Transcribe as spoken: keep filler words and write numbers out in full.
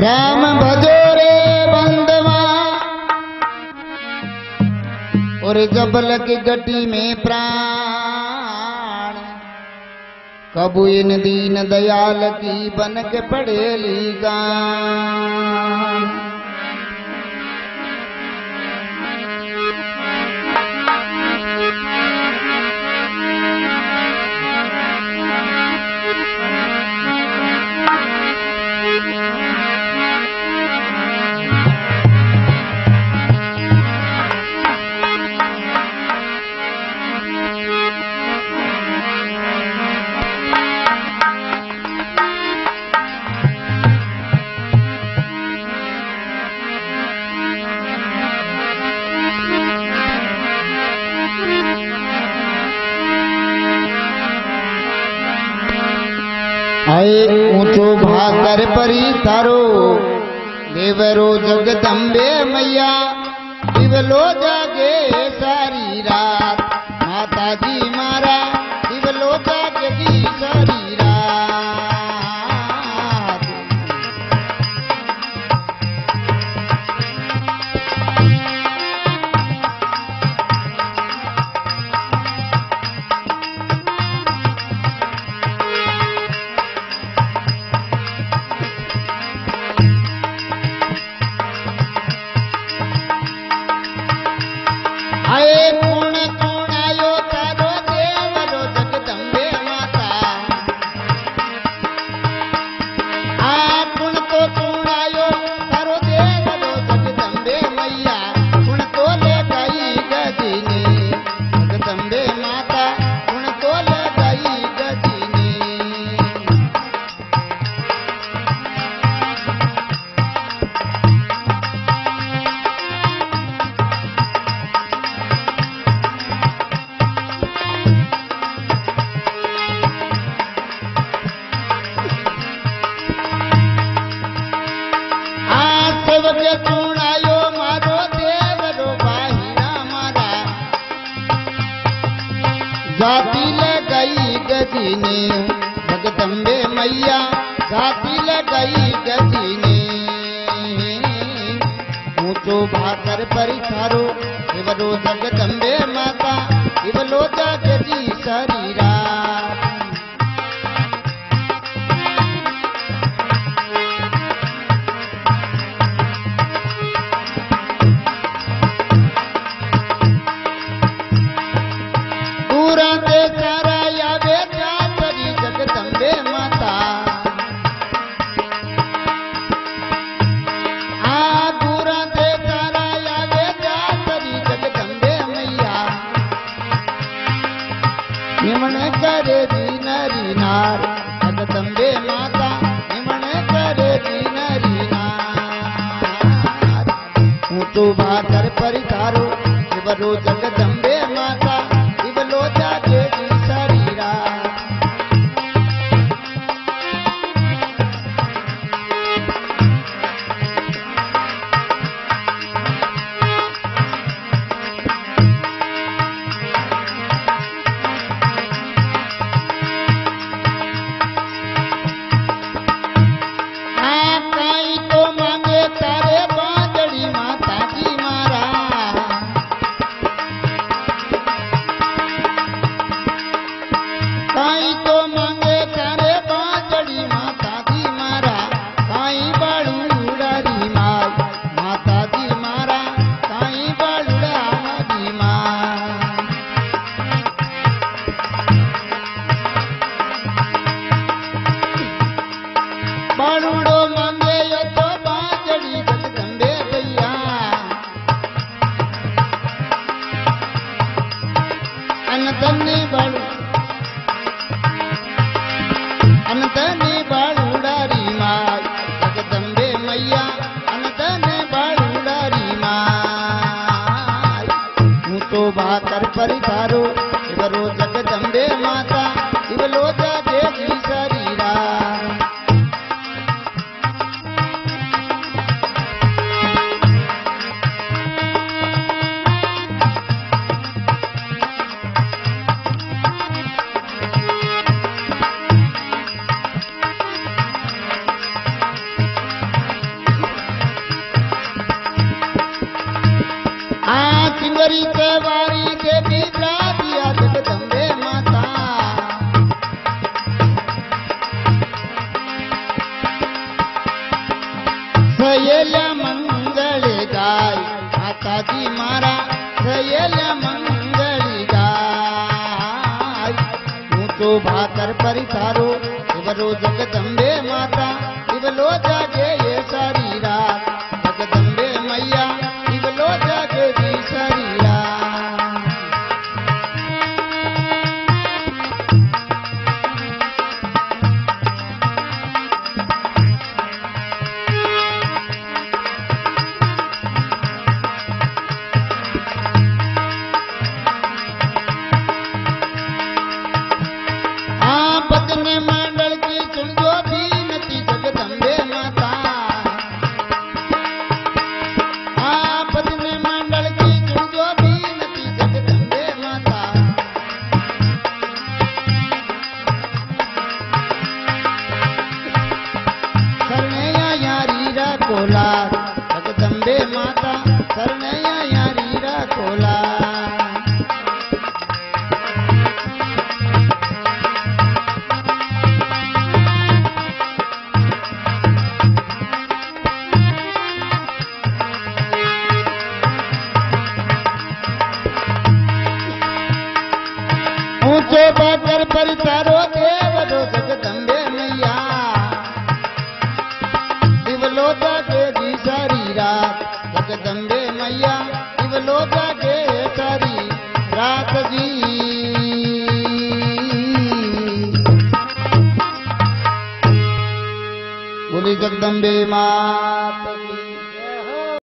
श्याम भजो रे बंदवा और जबल की गटी में प्राण कबू इन दीन दयाल की बन के पड़ेली गान। ऊंचो भाकर परी थारो देवरो जगदम्बे मैया दिवलो जागे सारी रात माता जी मारा दिवलो जागे दी सारी रात। जाती लगाई गजीने जगदम्बे मैया जाती लगाई गजीने ऊंचो भाकर परिसारो इवलो जगदम्बे माता इवलो जागे जी शरीरा। निमण करे दीनरी नार जगदम्बे माता निमण करे दीनरी नार ऊंचो भाकर परितारो इवलो जगदम्बे माता इवलो जागे जी शरीरा। भाकर परितारो इवलो जगदम्बे माता इवलो जागे जी शरीरा। ईश्वरी तेवारी देवी प्रादिया जगदम्बे माता सयेल्या मंगल गाय माता जी मारा सयेल्या मंगल गाय ऊंचो भाकर परितारो इवलो जगदम्बे माता इवलो जागे ये सारी रात जगदम्बे मैया इवलो जागे जी सारी रात हाँ पत्नी मंडल की चुन जो भी नती जगदम्बे माता हाँ पत्नी मंडल की चुन जो भी नती जगदम्बे माता करनेया यारी रा कोलार जगदम्बे माता करनेया यारी रा कोलार ऊंचो बाकर परितारो देवलो जगदम्बे मैया इवलो जागे जी सारी रात जगदम्बे मैया इवलो जागे सारी रात जी बोली जगदम्बे माता की